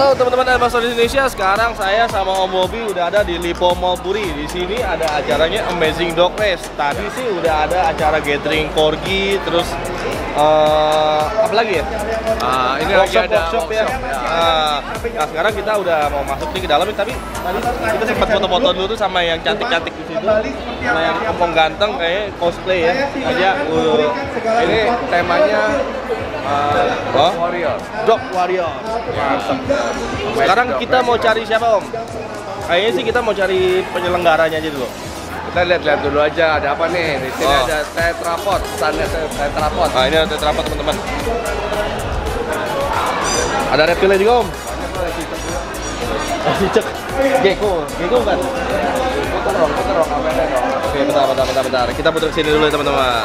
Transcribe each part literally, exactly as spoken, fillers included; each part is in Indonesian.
Halo teman-teman Ambassador Indonesia. Sekarang saya sama Om Bobby udah ada di Lipo Mall Puri. Di sini ada acaranya Amazing Dog Race. Tadi sih udah ada acara gathering corgi, terus uh, apa lagi ya? Uh, ini workshop, lagi ada workshop, ya. workshop, ya. Uh, nah sekarang kita udah mau masuk nih ke dalam, tapi tadi kita sempat foto-foto dulu tuh sama yang cantik-cantik di situ, sama yang ompong ganteng kayak cosplay ya. Aja uh, Ini temanya uh, oh? Warrior. Dog Warrior. Mantap. Sekarang kita mau cari siapa Om? Kayaknya sih kita mau cari penyelenggaranya aja dulu. Kita lihat-lihat dulu aja ada apa nih. Di sini Oh. ada tetrapod, standnya tetrapod. Nah ini ada tetrapod teman-teman. Ada reptilnya juga Om. Cicak. Gecko, gecko kan? Putar dong, putar dong kameranya dong. Oke, bentar, bentar, bentar, bentar. Kita putar sini dulu ya teman-teman.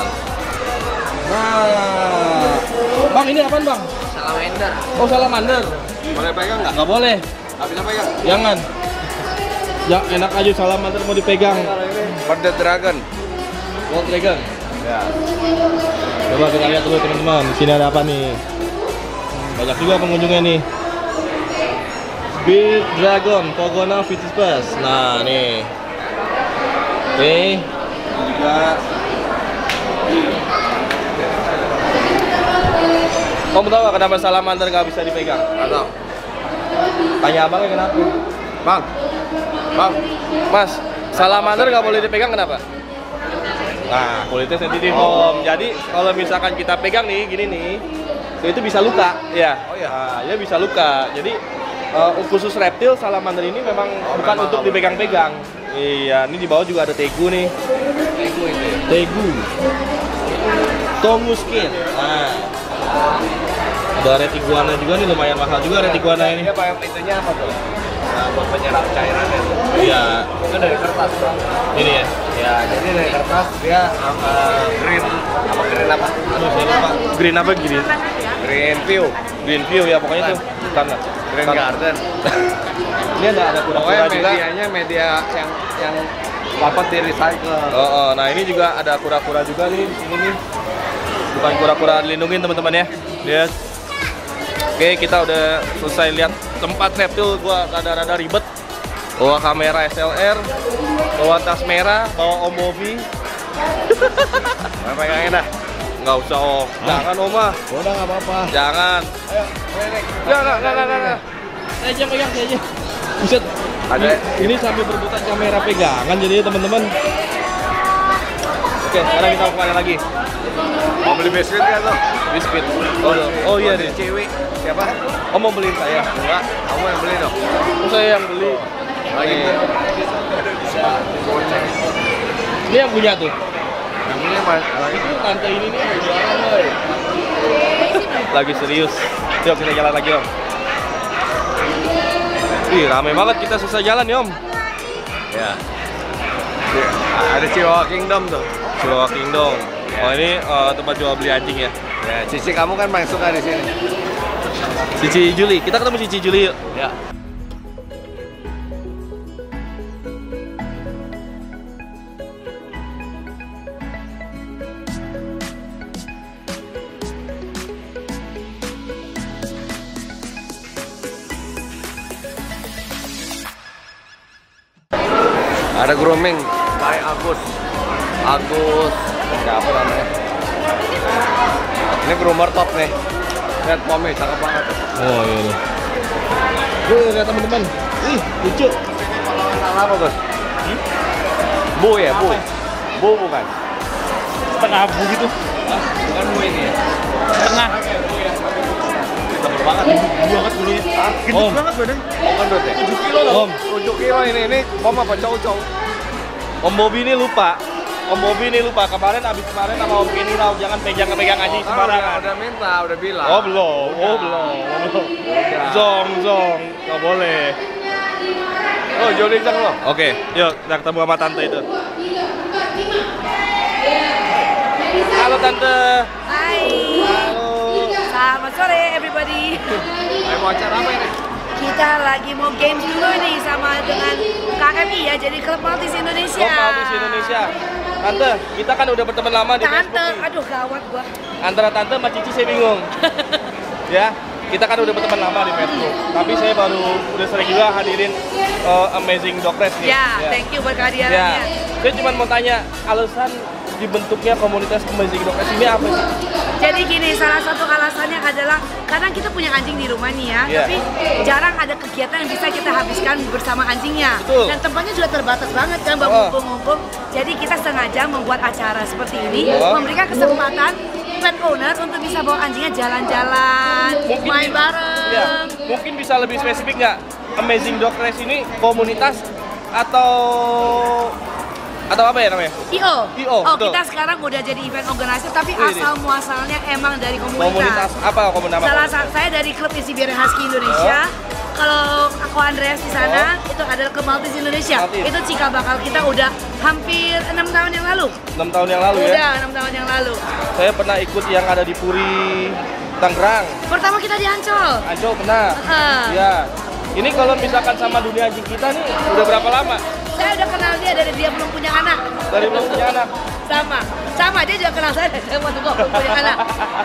Nah, Bang ini apaan Bang? Salamander. Oh salamander. Boleh pegang nggak? Nggak boleh. Nggak bisa pegang. Jangan. Ya enak aja salamander mau dipegang. Kalau ini Bird Dragon. Gold Dragon. Ya. Coba kita lihat dulu teman-teman. Di sini ada apa nih? Banyak juga pengunjungnya nih. Bird Dragon, Pogona Vitispas. Nah nih. Oke. Juga. Kamu tahu nggak kenapa salamander nggak bisa dipegang? Nggak tahu. Tanya abangnya kenapa? Bang. Bang. Mas, salamander nggak boleh dipegang kenapa? Nah, kulitnya sensitif Om. Jadi kalau misalkan kita pegang nih, gini nih, itu bisa luka, ya. Oh iya. Nah, ya bisa luka. Jadi uh, khusus reptil salamander ini memang Oh, bukan memang untuk apa? dipegang-pegang. Iya, ini di bawah juga ada tegu nih. Tegu ini. Tegu. Tongue skin. Nah. Ada red iguana juga nih, lumayan mahal juga red iguana ini. Dia pakai itunya apa tuh? Nah, buat penyerap cairannya tuh. Iya. Itu dari kertas. Bang. Ini ya. Ya, jadi dari kertas dia uh, green apa green apa? Aduh, saya lupa. Green apa green? Green view. Green view ya pokoknya tuh. Bukan lah. Green Bukan. garden. Ini ada ada Pokoknya kura-kura juga. medianya media yang yang dapat di recycle. Oh, oh, nah ini juga ada kura-kura juga nih di sini nih. Bukan kura-kura dilindungin teman-teman ya. Lihat. Oke, kita udah selesai lihat tempat reptil. Gua rada-rada ribet. Bawa kamera S L R, bawa tas merah, bawa Om Bobby. Mau pegangin dah. Nggak usah Om. Jangan Om ah. Udah nggak apa-apa. Jangan. Ayo, Ririk. Nggak, nggak, nggak, nggak, nggak. Saya aja pegang, saya aja. Buset. Ada. Ini sampai berebutan kamera pegangan jadi teman-teman. Oke, sekarang kita mau kemana lagi? Mau beli biskuit kan lo? Biskuit. Oh, oh iya deh. Cewek. Siapa? Oh mau beliin saya? Enggak. Kamu yang beli dong. Oh saya yang beli. Lagi. Nih. Ini yang punya tuh. Yang ini mas. Itu tante ini nih jualan woy. Lagi serius. Yuk kita jalan lagi Om. Ih rame banget kita susah jalan ya Om. Ya. Ada Chihuahua Kingdom tuh. Chihuahua Kingdom. Oh ini uh, tempat jual beli anjing ya. Ya, Cici kamu kan paling suka di sini. Cici Juli. Kita ketemu Cici Juli yuk. Ya. Ada grooming by Agus. Agus siapa namanya? Ini groomer top nih. Lihat pomnya cakep banget. Oh iya nih. Tuh lihat teman-teman. Ih lucu. Salah apa Gus? Hmm? Bu ya bu. Bu bukan. Tengah bu gitu. Hah? Bukan bu ini ya. Tengah. Tebel banget nih. Bu banget bulunya. Hah? Om. banget badan. Oh gendut ya? tujuh kilo loh. Om. tujuh kilo ini ini pom apa cowok-cowok? Om Bobby ini lupa. Om Bobby ini lupa kemarin abis kemarin sama Om Kenny Rao jangan pegang-pegang anjing Oh, udah, sembarangan. udah minta, udah bilang. Oh belum, oh belum, oh belum. Zong, zong, nggak boleh. Oh Jody Zang lo. Oke, yuk kita ketemu sama tante itu. Halo tante. Hai. Halo. Selamat sore everybody. Ayo mau acara apa ini? Kita lagi mau games dulu nih sama dengan K M I ya, jadi Klub Maltese Indonesia. Klub Maltese Indonesia. Tante, kita kan udah berteman lama di Tante, Facebook nih. aduh gawat gua. Antara tante sama Cici saya bingung. Ya, kita kan udah berteman lama di Facebook, tapi saya baru udah sering juga hadirin uh, Amazing Dog Race nih. Ya, yeah, thank you buat kehadirannya. Ya. Saya cuma mau tanya, alasan dibentuknya komunitas Amazing Dog Race ini apa sih? Jadi gini, salah satu alasannya adalah karena kita punya anjing di rumah nih ya, yeah. tapi jarang ada kegiatan yang bisa kita habiskan bersama anjingnya. Betul. Dan tempatnya juga terbatas banget kan, buat oh. ngumpul-ngumpul. Jadi kita sengaja membuat acara seperti ini, oh. memberikan kesempatan pet owner untuk bisa bawa anjingnya jalan-jalan, main bareng. Ya, mungkin bisa lebih spesifik nggak? Amazing Dog Race ini komunitas atau atau apa ya namanya? I O. I O, Oh, betul. kita sekarang udah jadi event organizer, tapi Wih, asal muasalnya emang dari komunitas. Komunitas apa komunitas? Salah satu saya dari klub Siberian Husky Indonesia. Oh. Kalau aku Andreas di sana, oh. itu adalah klub Maltese Indonesia. Maltese. Itu cikal bakal kita udah hampir enam tahun yang lalu. enam tahun yang lalu ya? Udah enam tahun yang lalu. Saya pernah ikut yang ada di Puri, Tangerang. Pertama kita di Ancol. Ancol pernah. Uh. Ya. Ini kalau misalkan sama dunia anjing kita nih, udah berapa lama? Saya udah kenal dia dari dia belum punya anak. Dari belum punya anak? Sama. Sama, dia juga kenal saya dari saya waktu gua belum punya anak.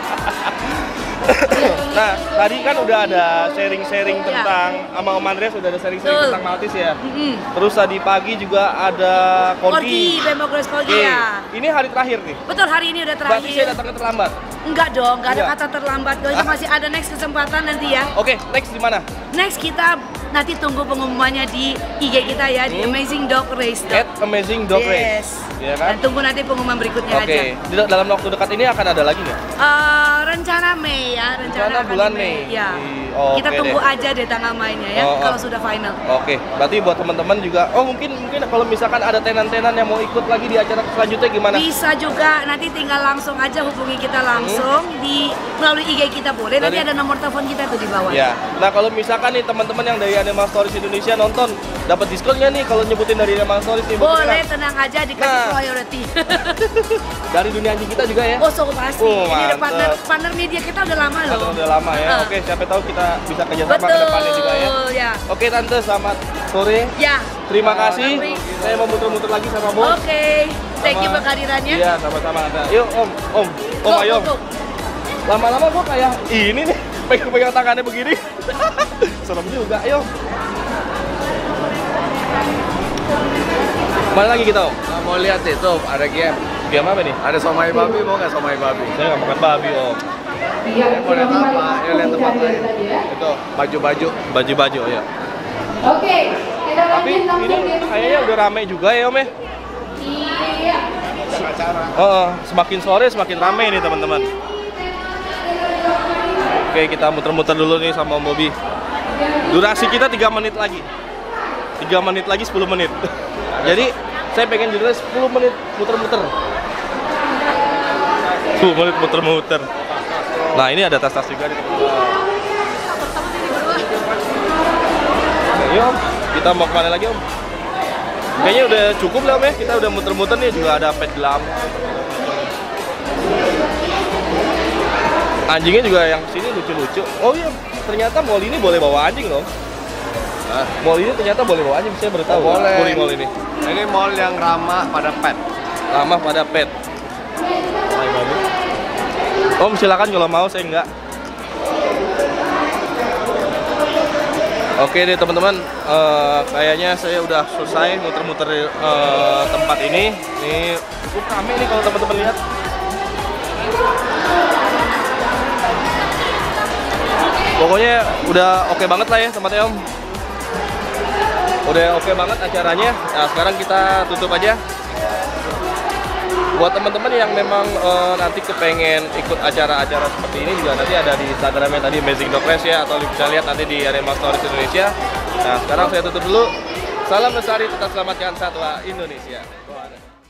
Nah, tadi kan udah ada sharing-sharing tentang ya. Sama Om Andreas udah ada sharing-sharing tentang Maltese ya. Mm-hmm. Terus tadi pagi juga ada Corgi. Corgi, Bembo Cross Corgi okay. ya. Ini hari terakhir nih. Betul, hari ini udah terakhir. Berarti saya datangnya terlambat. Enggak dong, enggak ada Enggak. kata terlambat. Kita ah? masih ada next kesempatan nanti ya. Oke, okay, next di mana? Next kita nanti tunggu pengumumannya di I G kita ya, hmm. di Amazing Dog Race. At Amazing Dog yes. Race. Ya kan? Dan tunggu nanti pengumuman berikutnya okay. aja. Oke, dalam waktu dekat ini akan ada lagi nggak? Uh, rencana Mei ya, rencana, rencana bulan Mei. Mei. Ya. Oh, kita okay tunggu deh. aja deh tanggal mainnya ya, oh, oh. kalau sudah final. Oke, okay. Berarti buat teman-teman juga, oh mungkin mungkin kalau misalkan ada tenan-tenan yang mau ikut lagi di acara selanjutnya gimana? Bisa juga, nanti tinggal langsung aja hubungi kita langsung hmm. di melalui I G kita boleh. Nanti dari... ada nomor telepon kita tuh di bawah. Ya. Nah kalau misalkan nih teman-teman yang dari Animal Stories Indonesia nonton, dapat diskonnya nih kalau nyebutin dari Animal Stories nih. Boleh, tenang aja dikasih nah. priority. Dari dunia anjing kita juga ya? Oh, so pasti. Oh, ini udah partner, partner media kita udah lama loh. Partner udah lama ya. Uh. Oke, siapa tahu kita bisa kerjasama ke depannya juga ya. ya. Oke Tante, selamat sore. Ya. Terima kasih. Nanti. Saya mau muter-muter lagi sama Bos. Oke. Okay. Thank you buat kehadirannya. Iya, sama-sama. Yuk Om, Om, Om go, ayo. Go, go. Lama-lama gua kayak ini nih, pegang-pegang tangannya begini. Serem juga, ayo. Mana lagi kita Om? Nah, mau lihat itu, ada game. Game apa nih? Ada somai babi, mau nggak somai babi? Saya nggak makan babi Om. Iya, mau lihat apa? Ya lihat tempat lain. Itu baju-baju. Baju-baju ya. Oke, kita tapi lanjut ini kayaknya udah rame juga ya Om ya? Iya. Acara. Oh, semakin sore semakin rame nih teman-teman. Oke, kita muter-muter dulu nih sama Om Bobby. Durasi kita tiga menit lagi. tiga menit lagi sepuluh menit. Jadi saya pengen judulnya sepuluh menit muter-muter. sepuluh menit muter-muter. Nah, ini ada tas-tas juga nih teman-teman. Yuk Om, kita mau kemana lagi Om? Kayaknya udah cukup lah Om ya, kita udah muter-muter nih, juga ada pet gelam. Anjingnya juga yang sini lucu-lucu. Oh iya, ternyata mall ini boleh bawa anjing loh. Nah, mall ini ternyata boleh bawa anjing, saya baru tahu. Oh, boleh. Boleh mall ini. Ini mall yang ramah pada pet. Ramah pada pet. Om silakan kalau mau, saya enggak. Oke deh teman-teman, uh, kayaknya saya udah selesai muter-muter uh, tempat ini. Ini cukup ramai nih kalau teman-teman lihat. Pokoknya udah oke okay banget lah ya tempatnya Om. Udah oke okay banget acaranya. Nah sekarang kita tutup aja. Buat teman-teman yang memang uh, nanti kepengen ikut acara-acara seperti ini juga nanti ada di Instagramnya tadi Amazing Dog Race ya, atau bisa lihat nanti di Animal Stories Indonesia. Nah sekarang saya tutup dulu. Salam lestari, tetap selamatkan satwa Indonesia.